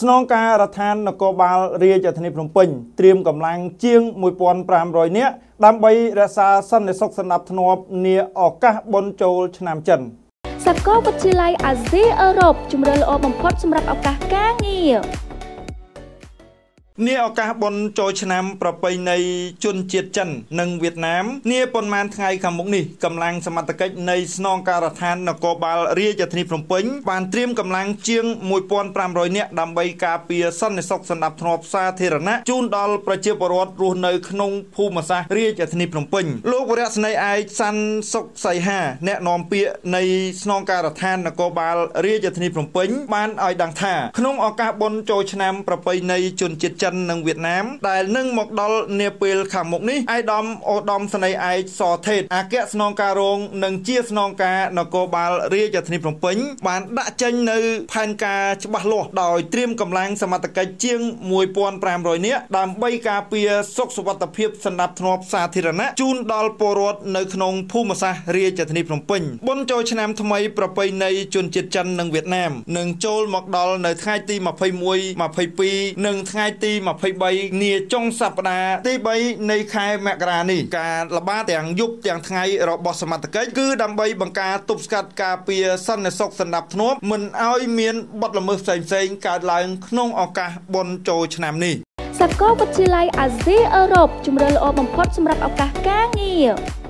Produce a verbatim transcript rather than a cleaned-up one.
ស្នងការដ្ឋាននគរបាលរាជធានីភ្នំពេញត្រៀមកម្លាំងជាងមួយពាន់ប្រាំរយនាក់ដើម្បីរក្សាសន្តិសុខសណ្ដាប់ធ្នាប់នាឱកាសបុណ្យចូលឆ្នាំចិនសាកលវិទ្យាល័យអាស៊ីអឺរ៉ុបជំរឿនល្អបំផុតសម្រាប់ឱកាសការងារនាឱកាសបុណ្យចូលឆ្នាំប្រពៃណីជនជាតិចិននិងវៀតណាមនាប៉ុន្មានថ្ងៃខាងមុខនេះកម្លាំងសមត្ថកិច្ចនៃស្នងការដ្ឋាននគរបាលរាជធានីភ្នំពេញបានត្រៀមកម្លាំងជាងមួយពាន់ប្រាំរយនាក់ដើម្បីការពារសន្តិសុខសណ្ដាប់ធ្នាប់សាធារណៈជូនដល់ប្រជាពលរដ្ឋរស់នៅក្នុងភូមិសាស្ត្ររាជធានីភ្នំពេញលោកវរៈស្នេហ៍ឯកសាន់សុកសៃហាអ្នកនាំពាក្យនៃស្នងការដ្ឋាននគរបាលរាជធានីភ្នំពេញបានឲ្យដឹងថាក្នុងឱកាសបុណ្យចូលឆ្នាំប្រពៃណីជនជាតិចិននិងវៀតណាមដែលនឹងមកដល់នាពេលខាងមុខនេះឯកឧត្តមឧត្តមស្នេហ៍ឯកសថេតអគ្គស្នងការរងនិងជាស្នងការនគរបាលរាជធានីភ្នំពេញបានដាក់ចេញនៅផែនការច្បាស់លាស់ដោយត្រៀមកម្លាំងសមត្ថកិច្ចជាងមួយពាន់ប្រាំរយនាក់ដើម្បីការពារសុខសុវត្ថិភាពសណ្ដាប់ធ្នាប់សាធារណៈជូនដល់ពលរដ្ឋនៅក្នុងភូមិសាស្ត្ររាជធានីភ្នំពេញបុណ្យចូលឆ្នាំថ្មីប្រពៃណីជនជាតិចិននិងវៀតណាមនឹងចូលមកដល់នៅថ្ងៃទីម្ភៃមួយ ម្ភៃពីរនិងថ្ងៃទីម្ភៃបីនាចុងសប្តាហ៍ទីបីនៃខែមករានេះការល្បាតទាំងយប់ទាំងថ្ងៃរបស់សមត្ថកិច្ចគឺដើម្បីបង្ការទប់ស្កាត់ការពារសន្តិសុខសណ្ដាប់ធ្នាប់មិនឲ្យមានបទល្មើសផ្សេងៗកើតឡើងក្នុងឱកាសបុណ្យចូលឆ្នាំនេះសាកលវិទ្យាល័យអាស៊ីអឺរ៉ុបជំរឿនល្អបំផុតសម្រាប់ឱកាសការងារ